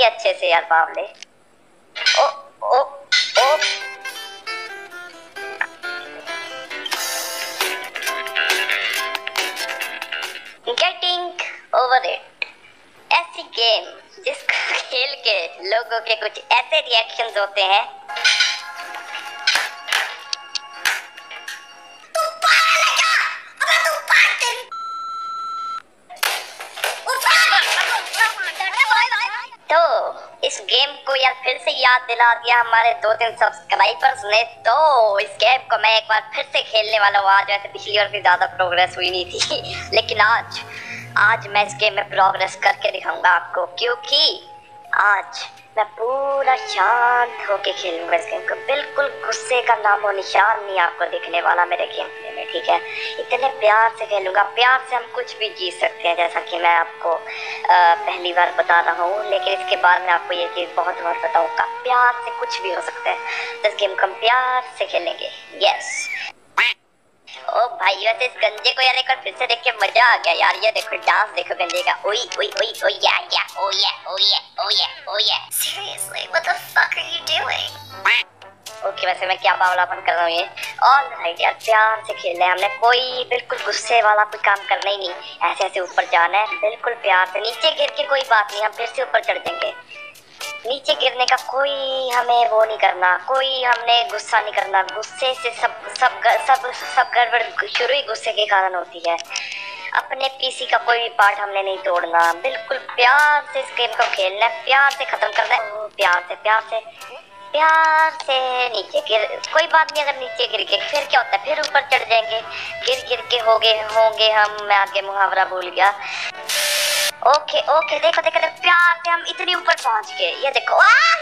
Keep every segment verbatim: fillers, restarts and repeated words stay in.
अच्छे से यार बावले। Oh oh oh getting over it. ऐसी गेम जिसको खेल के लोगों के कुछ ऐसे रिएक्शंस होते हैं। तो इस गेम को यार फिर से याद दिला दिया हमारे दो तीन सब्सक्राइबर्स ने, तो इस गेम को मैं एक बार फिर से खेलने वाला हूँ। आज वैसे पिछली बार भी ज्यादा प्रोग्रेस हुई नहीं थी, लेकिन आज आज मैं इस गेम में प्रोग्रेस करके दिखाऊंगा आपको, क्योंकि आज मैं पूरा शांत होके खेलूंगा इस गेम को। बिल्कुल गुस्से का नामो निशान नहीं आपको दिखने वाला मेरे गेम प्ले में, ठीक है। इतने प्यार से खेलूंगा। प्यार से हम कुछ भी जीत सकते हैं, जैसा कि मैं आपको आ, पहली बार बता रहा हूँ, लेकिन इसके बाद मैं आपको ये चीज़ बहुत बार बताऊंगा। प्यार से कुछ भी हो सकता है, तो इस गेम को हम प्यार से खेलेंगे। यस। ओ भाई वैसे इस गंजे को यार एक बार फिर से देख के मजा आ गया यार। ये देखो डांस देखो गंजे का। ओई ओई ओई ओई या या ओ या ओ या ओ या ओ या। Seriously, what the fuck are you doing? Okay वैसे मैं क्या बावलापन कर रहा हूँ ये। ऑल राइट यार, प्यार से खेलना है हमने। कोई बिल्कुल गुस्से वाला कोई काम करना ही नहीं। ऐसे ऐसे ऊपर जाना है बिल्कुल प्यार से। नीचे गिर के कोई बात नहीं, हम फिर से ऊपर चढ़ जाएंगे। नीचे गिरने का कोई हमें वो नहीं करना, कोई हमने गुस्सा नहीं करना। गुस्से से सब सब सब सब गड़बड़ शुरू ही गुस्से के कारण होती है। अपने पीसी का कोई भी पार्ट हमने नहीं तोड़ना। बिल्कुल प्यार से इस गेम को खेलना है, प्यार से खत्म करना है। प्यार से प्यार से प्यार से नीचे गिर, कोई बात नहीं अगर नीचे गिर गए फिर क्या होता है, फिर ऊपर चढ़ जाएंगे। गिर गिर के हो गए होंगे हम, मैं आगे मुहावरा भूल गया। ओके ओके देखो देखो देखो प्यार से हम इतनी ऊपर पहुंच गए। ये देखो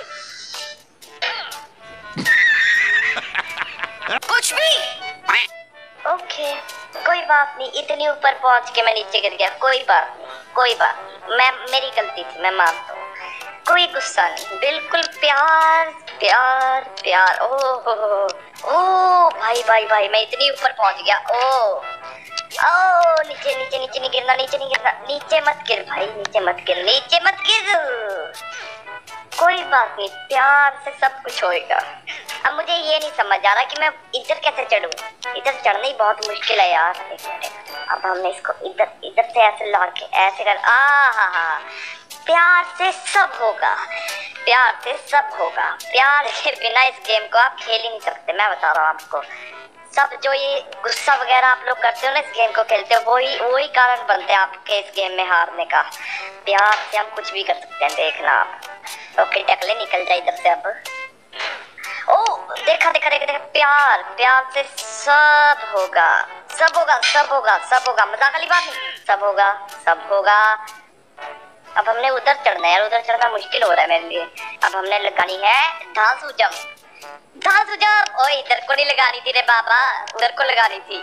कुछ भी। ओके कोई बात नहीं, इतनी ऊपर पहुंच के मैं नीचे गिर गया। कोई बात नहीं कोई बात नहीं, मैं मेरी गलती थी, मैं मानता हूँ। कोई गुस्सा नहीं, बिल्कुल प्यार प्यार प्यार। ओ हो ओ भाई भाई भाई मैं इतनी ऊपर पहुंच गया। ओ ओ नीचे नीचे नीचे नहीं गिरना, नीचे नहीं गिरना, नीचे मत गिर भाई, नीचे मत गिर, नीचे मत गिर। कोई बात नहीं, प्यार से सब कुछ होएगा। अब मुझे ये नहीं समझ आ रहा कि मैं इधर कैसे चढ़ूं। इधर चढ़ना ही बहुत मुश्किल है यार। एक मिनट, अब हमने इसको इधर इधर से ऐसे ला के ऐसे कर। आ हा हा, प्यार से सब होगा, प्यार से सब होगा। प्यार के बिना इस गेम को आप खेल ही नहीं सकते, मैं बता रहा हूँ आपको। सब जो ये गुस्सा वगैरह आप लोग करते हो ना इस गेम को खेलते हो, वही वही कारण बनते हैं आपके इस गेम में हारने का। प्यार से हम कुछ भी कर सकते हैं, देखना आप। ओके टकले निकल जाए इधर से अब। ओ देखा देखा देखा देखा प्यार प्यार से सब होगा, सब होगा सब होगा सब होगा। मजाक वाली बात नहीं, सब होगा सब होगा। अब हमने उधर चढ़ना है, उधर चढ़ना मुश्किल हो रहा है मेरे लिए। अब हमने लगानी है धांसू जंप। धांसू जंप। ओए इधर को नहीं लगानी थी रे बाबा, उधर को लगानी थी।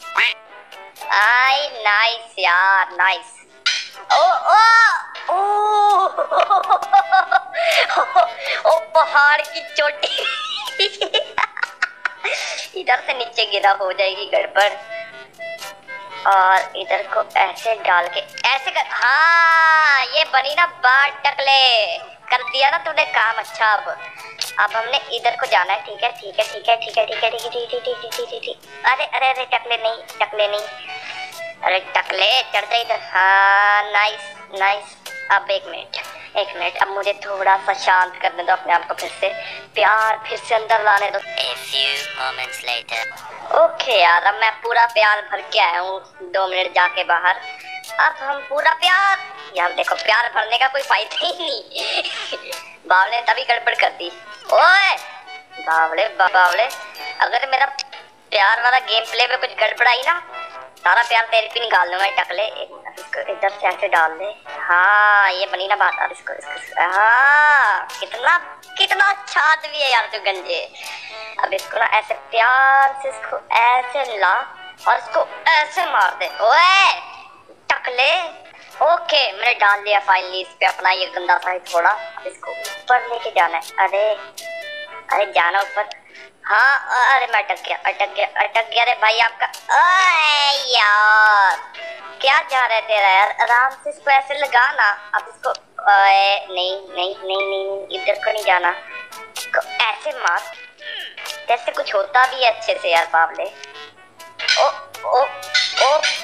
आई नाइस यार नाइस। ओ ओ ओ ओ पहाड़ की चोटी। इधर से नीचे गिरा हो जाएगी गड़बड़। और इधर को ऐसे डाल के ऐसे कर। हाँ ये बनी ना बात टकले, कर दिया ना तूने काम अच्छा। अब अब हमने इधर को जाना है। ठीक है ठीक है ठीक है ठीक है ठीक है ठीक है ठीक है ठीक है ठीक ठीक। अरे अरे अरे टकले नहीं टकले नहीं, अरे टकले चढ़ जा इधर। हाँ नाइस नाइस। अब एक मिनट एक मिनट, अब मुझे थोड़ा सा शांत करने दो अपने आप को। फिर से प्यार फिर से अंदर लाने दो। A few moments later. Okay यार अब मैं पूरा प्यार भर के आया हूँ दो मिनट जाके बाहर। अब हम पूरा प्यार, यार देखो प्यार भरने का कोई फायदा ही नहीं। बावले तभी गड़बड़ कर दी। ओए बावले बावले, अगर मेरा प्यार वाला गेम प्ले में कुछ गड़बड़ आई ना, सारा प्यार तेरे पे निकाल दूंगा टकले। इसको इधर से ऐसे डाल दे। हाँ ये बनी ना बात। अब इसको इसको हाँ कितना कितना अच्छा आदमी है यार तू गंजे। अब इसको ना ऐसे प्यार से इसको ऐसे ला और इसको ऐसे मार दे। ओए टकले। ओके मैंने डाल दिया फाइनली इस पे अपना ये गंदा सा थोड़ा। अब इसको ऊपर लेके जाना है। अरे अरे जाना ऊपर। हाँ अरे मैं अटक गया अटक गया अटक गया रे भाई आपका। अरे यार क्या जा रहा है तेरा यार, आराम से इसको ऐसे लगा ना। अब इसको ओए, नहीं नहीं नहीं नहीं, इधर को नहीं जाना। ऐसे मार जैसे कुछ होता भी है अच्छे से यार बावले। ओ ओ ओ